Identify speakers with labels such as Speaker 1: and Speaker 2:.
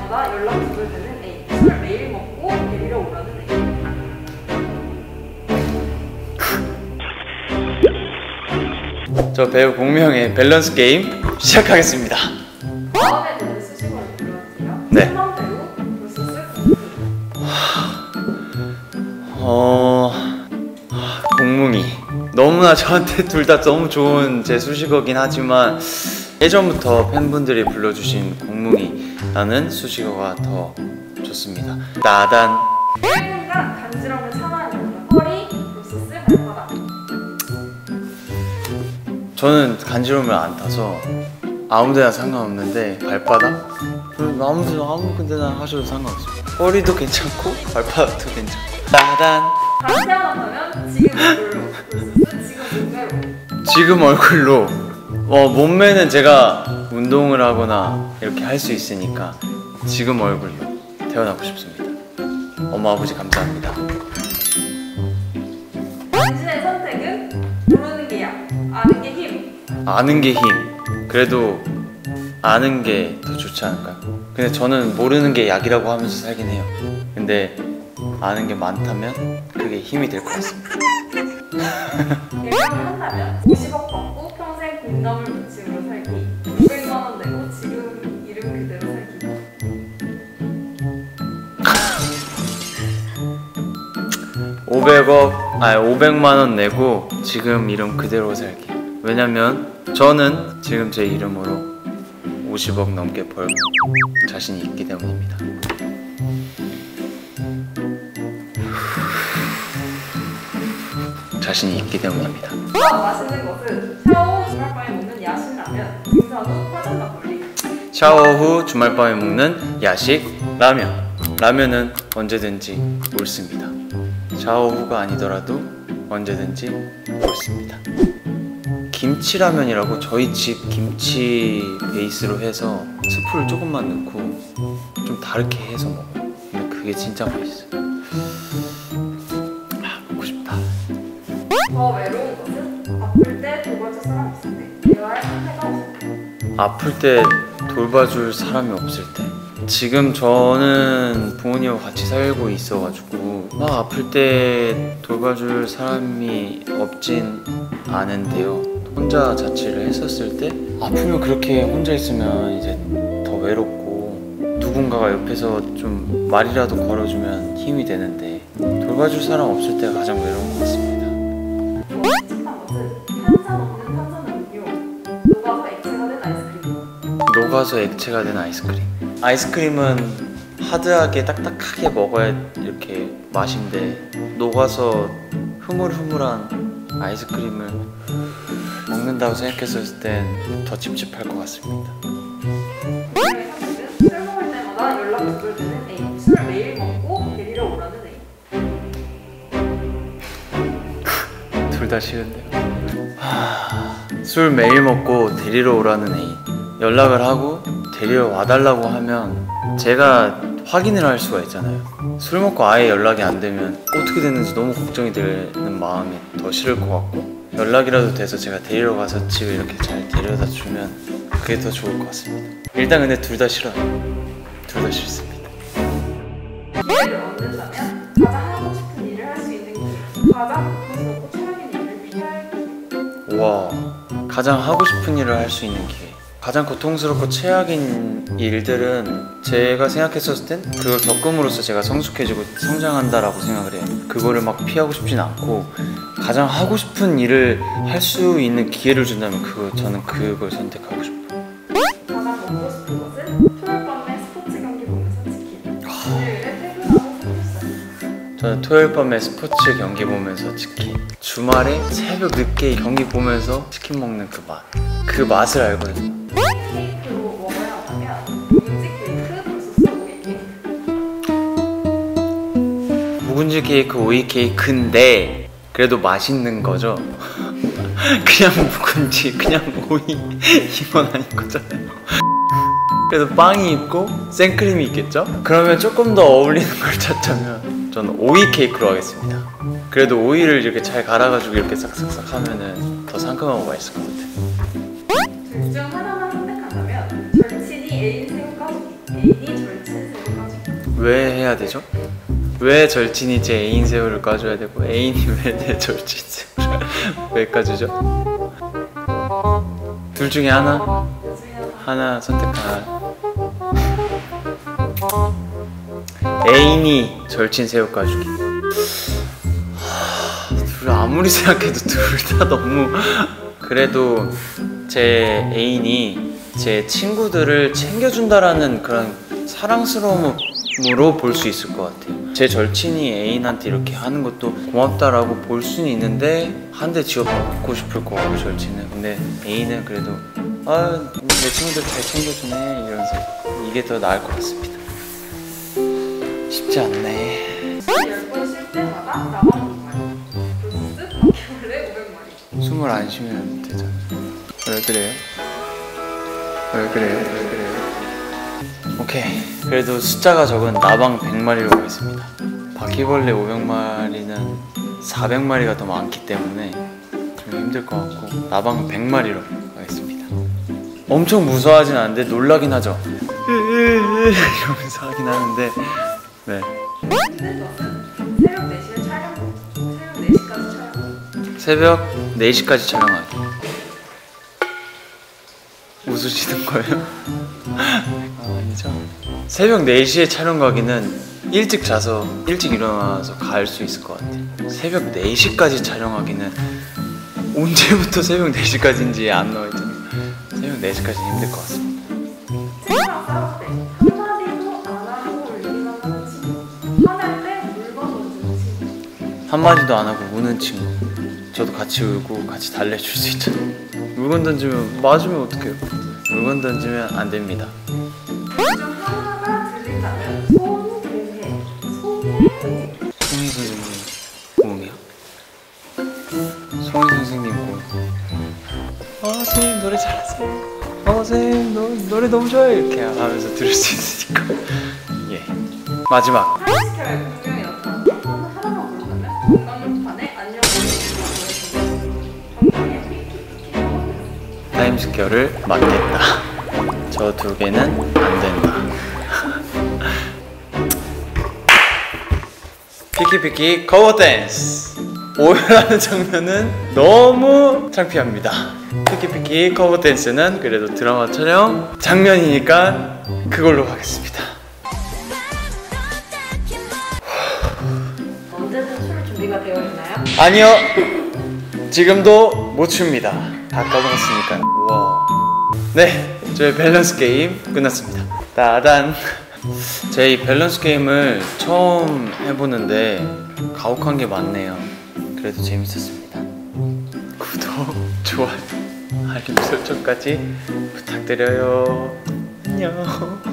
Speaker 1: 때마다 연락 두절되는 A. 술 매일 먹고 데리러 오라는 A.
Speaker 2: 저 배우 공명의 밸런스 게임 시작하겠습니다.
Speaker 1: 마음에 드는 수식어를 불러주세요.
Speaker 2: 네.
Speaker 1: 한번 배우 vs
Speaker 2: 공뭉이. 너무나 저한테 둘 다 너무 좋은 제 수식어긴 하지만 예전부터 팬분들이 불러주신 공뭉이라는 수식어가 더 좋습니다. 나단.
Speaker 1: 1분간 간지럼을 참아야 된다. 허리 vs 발바닥.
Speaker 2: 저는 간지럼을 안 타서 아무데나 상관없는데 발바닥? 아무 데나 하셔도 상관없습니다. 허리도 괜찮고 발바닥도 괜찮고. 나단.
Speaker 1: 다시 태어난다면 지금 얼굴로 vs 지금 몸매로.
Speaker 2: 지금 얼굴로. 몸매는 제가 운동을 하거나 이렇게 할 수 있으니까 지금 얼굴로 태어나고 싶습니다. 엄마 아버지 감사합니다.
Speaker 1: 당신의 선택은 모르는 게 약, 아는 게 힘.
Speaker 2: 아는 게 힘. 그래도 아는 게 더 좋지 않을까요? 근데 저는 모르는 게 약이라고 하면서 살긴 해요. 근데 아는 게 많다면 그게 힘이 될 것 같습니다.
Speaker 1: 예명을 한다면 50억 받고 평생 공나물 무침으로 살기, 500만 원 내고 지금 이름 그대로 살기.
Speaker 2: 500만 원 내고 지금 이름 그대로 살기. 왜냐면 저는 지금 제 이름으로 50억 넘게 벌 자신이 있기 때문입니다. 자신이 있기 때문입니다.
Speaker 1: 더 맛있는 것은 샤워 후 주말밤에 먹는 야식 라면, 등산 후 퍼진 막걸리.
Speaker 2: 샤워 후 주말밤에 먹는 야식 라면. 라면은 언제든지 옳습니다. 샤워 후가 아니더라도 언제든지 옳습니다. 김치라면이라고 저희 집 김치 베이스로 해서 스프를 조금만 넣고 좀 다르게 해서 먹어요. 근데 그게 진짜 맛있어요. 먹고 싶다.
Speaker 1: 더 외로운 것은 아플 때 돌봐줄 사람 없을 때, 대화할 상대가 없을 때.
Speaker 2: 아플 때 돌봐줄 사람이 없을 때. 지금 저는 부모님과 같이 살고 있어가지고 막 아플 때 돌봐줄 사람이 없진 않은데요. 혼자 자취를 했었을 때 아프면 그렇게 혼자 있으면 이제 더 외롭고 누군가가 옆에서 좀 말이라도 걸어주면 힘이 되는데 돌봐줄 사람 없을 때가 가장 외로운 것 같습니다.
Speaker 1: 더 찝찝한 것은 탄산 없는 탄산음료, 녹아서 액체가 된 아이스크림.
Speaker 2: 녹아서 액체가 된 아이스크림. 아이스크림은 하드하게 딱딱하게 먹어야 이렇게 맛인데 녹아서 흐물흐물한 아이스크림을 먹는다고 생각했을 땐 더 찝찝할 것 같습니다.
Speaker 1: 분명히 선택은 술 먹을 때마다 연락 두절되는 A. 술 매일 먹고 데리러 오라는 A.
Speaker 2: 둘 다 싫은데요. 술 매일 먹고 데리러 오라는 A. 연락을 하고 데리러 와달라고 하면 제가 확인을 할 수가 있잖아요. 술 먹고 아예 연락이 안 되면 어떻게 됐는지 너무 걱정이 되는 마음이 더 싫을 것 같고, 연락이라도 돼서 제가 데리러 가서 집에 이렇게 잘 데려다 주면 그게 더 좋을 것 같습니다. 일단 근데 둘 다 싫어요. 둘 다 싫습니다.
Speaker 1: 기회를 얻는다면 가장 하고 싶은 일을 할 수 있는 기회, 가장 고통스럽고 최악의 일을 피할 기회.
Speaker 2: 와, 가장 하고 싶은 일을 할 수 있는 기회. 가장 고통스럽고 최악인 일들은 제가 생각했었을 땐 그걸 겪음으로써 제가 성숙해지고 성장한다라고 생각을 해요. 그거를 막 피하고 싶진 않고 가장 하고 싶은 일을 할 수 있는 기회를 준다면 저는 그걸 선택하고 싶어요.
Speaker 1: 가장 먹고 싶은 것은 토요일 밤에 스포츠 경기 보면서 치킨, 일요일에 퇴근하고 삼겹살.
Speaker 2: 저는 토요일 밤에 스포츠 경기 보면서 치킨, 주말에 새벽 늦게 경기 보면서 치킨 먹는 그 맛, 그 맛을 알거든요.
Speaker 1: 케이크로 먹어야 한다면 묵은지 케이크 vs 오이 케이크.
Speaker 2: 묵은지 케이크, 오이 케이크인데 그래도 맛있는 거죠. 그냥 묵은지, 그냥 오이 이건 아닌 거잖아요. 그래도 빵이 있고 생크림이 있겠죠? 그러면 조금 더 어울리는 걸 찾자면 저는 오이 케이크로 하겠습니다. 그래도 오이를 이렇게 잘 갈아가지고 이렇게 싹싹싹 하면은 더 상큼하고 맛있을 것 같아요.
Speaker 1: 둘 중 하나만 선택한다면 절친이 애인 새우 까기, 애인이 절친 새우까지.
Speaker 2: 왜 해야 되죠? 왜 절친이 제 애인 새우를 까줘야 되고 애인이 왜 내 절친 새우를 왜 까주죠? 둘 중에 하나? 하나 선택하나. 애인이 절친 새우 까주기. 둘 아무리 생각해도 둘 다 너무. 그래도 제 애인이 제 친구들을 챙겨준다라는 그런 사랑스러움으로 볼 수 있을 것 같아요. 제 절친이 애인한테 이렇게 하는 것도 고맙다라고 볼 수는 있는데 한 대 지어받고 싶을 거고 절친은. 근데 애인은 그래도 아, 내 친구들 잘 챙겨주네 이러면서 이게 더 나을 것 같습니다. 쉽지 않네.
Speaker 1: 10번 쉴 때마다 나만 2마리 플러스 바퀴벌레 500마리.
Speaker 2: 숨을 안 쉬면 되잖아. 왜 그래요? 왜 그래요? 왜 그래요? 오케이. 그래도 숫자가 적은 나방 100마리로 가겠습니다. 바퀴벌레 500마리는 400마리가 더 많기 때문에 좀 힘들 것 같고 나방 100마리로 가겠습니다. 엄청 무서워하진 않는데 놀라긴 하죠. 이러면서 하긴 하는데 네.
Speaker 1: 새벽 4시까지 촬영.
Speaker 2: 새벽 4시까지 촬영하기. 웃으시는 거예요? 아니죠. 새벽 4시에 촬영 가기는 일찍 자서 일찍 일어나서 갈 수 있을 것 같아요. 새벽 4시까지 촬영하기는 언제부터 새벽 4시까지인지 안 나와있잖아요. 새벽 4시까지는 힘들 것 같습니다.
Speaker 1: 친구랑 싸울 때 한마디도 안 하고 울기만 하는 친구. 화날 때 물건 던지는 친구.
Speaker 2: 한마디도 안 하고 우는 친구. 저도 같이 울고 같이 달래줄 수 있잖아요. 물건 던지면 맞으면 어떡해요? 물건 던지면 안 됩니다.
Speaker 1: 중 하나가 들린다면 손공해.
Speaker 2: 송희 선생님 고음이요? 송희 선생님 고음. 선생님 노래 잘하세요. 선생님 노래 너무 좋아요. 이렇게 하면서 들을 수 있으니까. 예. 마지막.
Speaker 1: 타임스퀘어에 분명히 나타난다. 하나만 부른다면 건강물판에 안녕
Speaker 2: 타임스퀘어를 맞겠다. 저 두 개는 안 된다. 피키피키 커버 댄스. 오열하는 장면은 너무 창피합니다. 피키피키 커버 댄스는 그래도 드라마 촬영 장면이니까 그걸로 하겠습니다.
Speaker 1: 언제든 출 준비가 되어 있나요?
Speaker 2: 아니요. 지금도 못 춥니다. 다 까먹었으니까. 우와. 네, 저희 밸런스 게임 끝났습니다. 따단. 제 이 밸런스 게임을 처음 해보는데 가혹한 게 많네요. 그래도 재밌었습니다. 구독, 좋아요, 알림 설정까지 부탁드려요. 안녕.